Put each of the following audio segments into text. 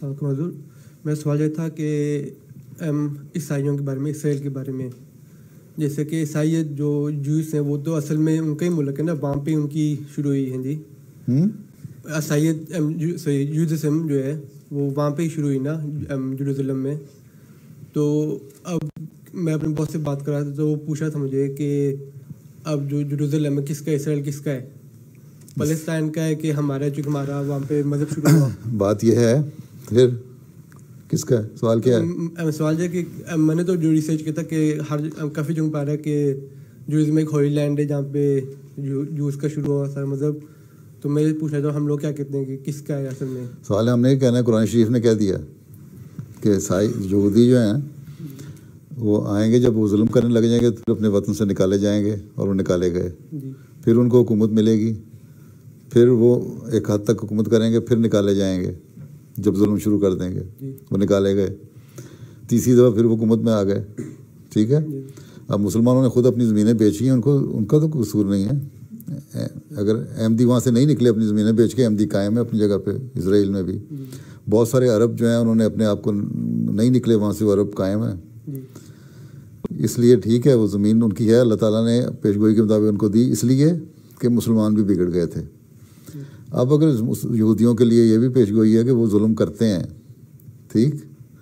حضور میرا سوال یہ تھا کہ عیسائیوں کے بارے میں، اسرائیل کے بارے میں، جیسے کہ عیسائیت جو جوز ہیں وہ تو اصل میں ان کا ہی ملک ہے نا، وہاں پہ ان کی شروع ہوئی ہے جی عیسائیت، جوزم جو ہے وہ وہاں پہ ہی شروع ہوئی نا جروسلم میں. تو اب میں اپنے بہت سے بات کر رہا تھا تو وہ پوچھا تھا مجھے کہ اب جو جروسلم ہے کس کا ہے، اسرائیل کس کا ہے، فلسطین کا ہے کہ ہمارا، چونکہ ہمارا وہاں پہ مذہب شروع ہوا. بات یہ ہے پھر کس کا ہے؟ سوال کیا ہے؟ سوال یہ کہ میں نے تو جو ریسرچ کیا تھا کہ کافی جگہ پا رہا ہے کہ جوز میں ایک ہولی لینڈ ہے جہاں پہ جوز کا شروع ہوا سارا مذہب. تو میں یہ پوچھ رہا تھا ہم لوگ کیا کہتے ہیں کہ کس کا ہے اصل میں؟ سوال ہم نے کہنا ہے، قرآن شریف نے کہہ دیا کہ عیسائی یہودی جو ہیں وہ آئیں گے، جب وہ ظلم کرنے لگ جائیں گے تو اپنے وطن سے نکالے جائیں گے، اور وہ نکالے گئے. پھر ان کو حکومت ملے گی، پھر وہ ایک حد تک حکومت کریں گے، پھر نکالے جائیں گے. جب ظلم شروع کر دیں گے وہ نکالے گئے، تیسری دفعہ پھر وہ حکومت میں آ گئے. ٹھیک ہے. اب مسلمانوں نے خود اپنی زمینیں بیچی ہیں، ان کا تو قصور نہیں ہے. اگر احمدی وہاں سے نہیں نکلے اپنی زمینیں بیچ کے، احمدی قائم ہے اپنی جگہ پہ. اسرائیل میں بھی بہت سارے عرب جو ہیں انہوں نے اپنے آپ کو نہیں نکلے وہاں سے، وہ عرب قائم ہیں. اس لیے ٹھیک ہے، وہ زمین ان کی ہے، اللہ تعالیٰ نے پیشگوئی کے مطابق ان کو دی، اس لیے کہ مسلمان بھی بگڑ گئے تھے. اب اگر یہودیوں کے لیے یہ بھی پیشگوئی ہے کہ وہ ظلم کرتے ہیں، ٹھیک،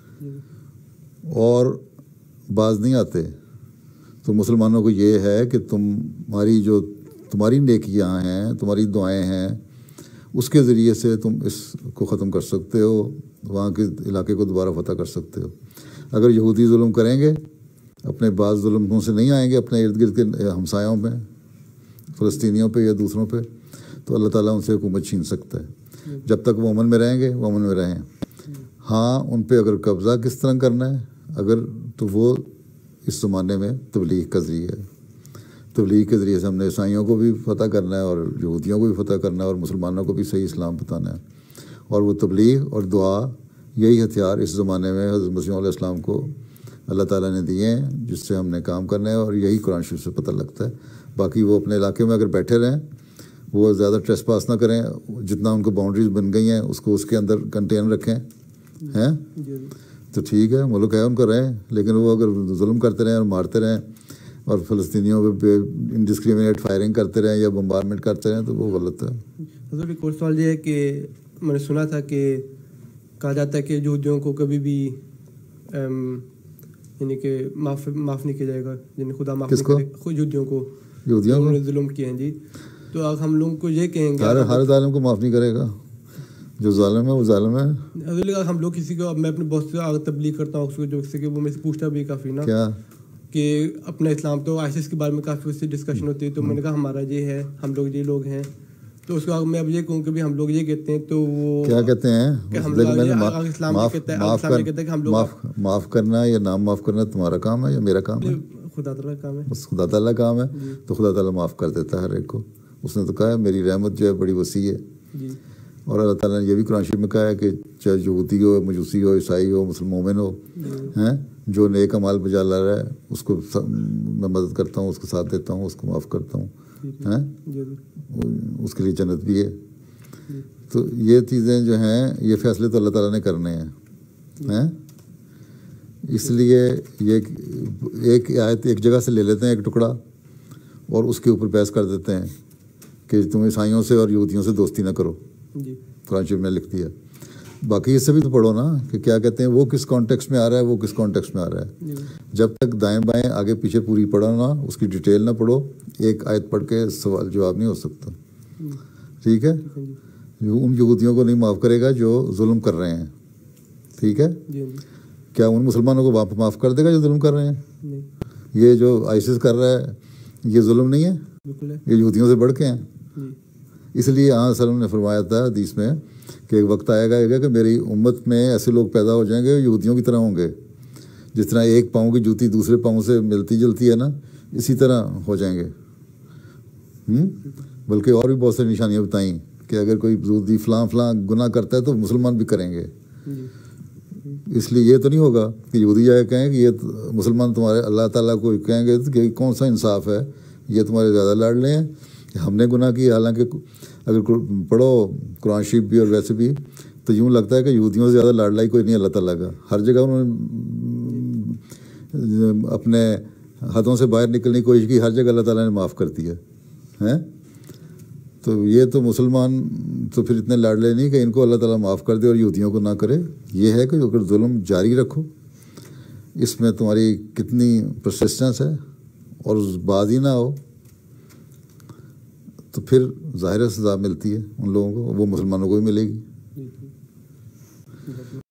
اور باز نہیں آتے، تو مسلمانوں کو یہ ہے کہ تمہاری نیکیاں ہیں، تمہاری دعائیں ہیں، اس کے ذریعے سے تم اس کو ختم کر سکتے ہو، وہاں کے علاقے کو دوبارہ فتح کر سکتے ہو. اگر یہودی ظلم کریں گے، اپنے بعض ظلموں سے نہیں آئیں گے اپنے ارد گرد کے ہمسایوں پہ، فلسطینیوں پہ یا دوسروں پہ، تو اللہ تعالیٰ ان سے حکومت چھین سکتا ہے. جب تک وہ امن میں رہیں گے وہ امن میں رہیں. ہاں، ان پہ اگر قبضہ کس طرح کرنا ہے تو وہ اس زمانے میں تبلیغ کا ذریعہ ہے. تبلیغ کے ذریعے سے ہم نے عیسائیوں کو بھی فتح کرنا ہے، اور یہودیوں کو بھی فتح کرنا ہے، اور مسلمانوں کو بھی صحیح اسلام بتانا ہے. اور وہ تبلیغ اور دعا، یہی ہتھیار اس زمانے میں حضرت مسیح علیہ السلام کو اللہ تعالیٰ نے دیے ہیں، جس سے ہم نے کام کرنا ہے. اور یہی قرآن شریف سے پتہ لگتا ہے. باقی وہ اپنے علاقے میں اگر بیٹھے رہیں، وہ زیادہ ٹریس پاس نہ کریں، جتنا ان کو باؤنڈریز بن گئی ہیں اس کو اس کے اندر کنٹین رکھیں، ہیں تو ٹھیک ہے، ملک ہے ان کا رہیں. لیکن وہ اگر ظلم کرتے رہیں اور مارتے رہیں اور فلسطینیوں پہ انڈسکریمنیٹ فائرنگ کرتے رہیں یا بمبارمنٹ کرتے رہیں تو وہ غلط ہے. حضور ایک اور سوال یہ ہے کہ میں نے سنا تھا کہ کہا جاتا ہے کہ یہودیوں کو کبھی بھی یعنی کہ معاف نہیں کیا جائے گا، یعنی خدا معاف نہیں کرے خود یہودیوں کو انہوں نے ظلم کیے ہیں. جی، تو اب ہم لوگوں کو یہ کہیں گے ہر ظالم کو معاف نہیں کرے گا، جو ظالم ہے وہ ظالم ہے. ہم لوگ کسی کو، میں اپنے بہت سے تبلیغ کرتا ہوں اس کو، جو کہ وہ مجھ سے پوچھتا بھی کافی نا کیا کہ اپنا اسلام، تو آئسس کے بارے میں کافی اس سے ڈسکشن ہوتی ہے. تو میں نے کہا ہمارا یہ ہے، ہم لوگ یہ لوگ ہیں. تو اس کو میں اب یہ کہوں کہ بھی ہم لوگ یہ کہتے ہیں، تو وہ کیا کہتے ہیں کہ ہم لوگ اسلام یہ کہتا ہے کہ ہم لوگ معاف کرنا یا نام معاف کرنا تمہارا کام ہے یا میرا کام ہے؟ خدا تعالیٰ کا کام ہے. بس خدا تعالیٰ کا کام ہے. تو خدا تعالیٰ معاف کر دیتا ہے ہر ایک کو. اس نے تو کہا ہے میری رحمت جو ہے بڑی وسیع ہے. اور اللہ تعالیٰ نے یہ بھی قرآن شریف میں کہا ہے کہ چاہے یہودی ہو، مجوسی ہو، عیسائی ہو، مومن ہو، ہیں جو نیک اعمال بجا لا رہا ہے اس کو میں مدد کرتا ہوں، اس کو ساتھ دیتا ہوں، اس کو معاف کرتا ہوں، ہیں اس کے لیے جنت بھی ہے. تو یہ چیزیں جو ہیں، یہ فیصلے تو اللہ تعالیٰ نے کرنے ہیں. اس لیے یہ ایک آیت ایک جگہ سے لے لیتے ہیں، ایک ٹکڑا، اور اس کے اوپر بحث کر دیتے ہیں کہ تم عیسائیوں سے اور یہودیوں سے دوستی نہ کرو. قرآن شریف نے لکھ دیا. باقی اس سے بھی تو پڑھو نا کہ کیا کہتے ہیں، وہ کس کانٹیکس میں آ رہا ہے، وہ کس کانٹیکس میں آ رہا ہے. جب تک دائیں بائیں آگے پیچھے پوری پڑھو نا، اس کی ڈیٹیل نہ پڑھو، ایک آیت پڑھ کے سوال جواب نہیں ہو سکتا. ٹھیک ہے. ان یہودیوں کو نہیں معاف کرے گا جو ظلم کر رہے ہیں. ٹھیک ہے. کیا ان مسلمانوں کو معاف کر دے گا جو ظلم کر رہے ہیں؟ یہ جو آئسس کر رہا ہے یہ ظلم نہیں ہے، یہ یہودیوں سے بڑھ کے ہیں. اس لیے آن وسلم نے فرمایا تھا حدیث میں کہ ایک وقت آئے گا کہ میری امت میں ایسے لوگ پیدا ہو جائیں گے یہودیوں کی طرح ہوں گے. جس طرح ایک پاؤں کی جوتی دوسرے پاؤں سے ملتی جلتی ہے نا، اسی طرح ہو جائیں گے. بلکہ اور بھی بہت ساری نشانیاں بتائیں کہ اگر کوئی یہودی فلاں گناہ کرتا ہے تو مسلمان بھی کریں گے. اس لیے یہ تو نہیں ہوگا کہ یہودی جائے کہیں کہ یہ مسلمان تمہارے اللہ تعالیٰ کو کہیں گے کہ کون سا انصاف ہے، یہ تمہارے زیادہ لاڈلے ہیں، ہم نے گناہ کی. حالانکہ اگر پڑھو قرآن شریف بھی اور ویسے بھی تو یوں لگتا ہے کہ یہودیوں سے زیادہ لاڈلائی کوئی نہیں اللہ تعالیٰ کا. ہر جگہ انہوں نے اپنے حدوں سے باہر نکلنے کی کوشش کی, ہر جگہ اللہ تعالیٰ نے معاف کر دیا ہے. تو یہ تو مسلمان تو پھر اتنے لاڈلے نہیں کہ ان کو اللہ تعالیٰ معاف کر دے اور یہودیوں کو نہ کرے. یہ ہے کہ اگر ظلم جاری رکھو, اس میں تمہاری کتنی پرسسٹنس ہے اور باز ہی نہ ہو, تو پھر ظاہر سزا ملتی ہے ان لوگوں کو, وہ مسلمانوں کو بھی ملے گی.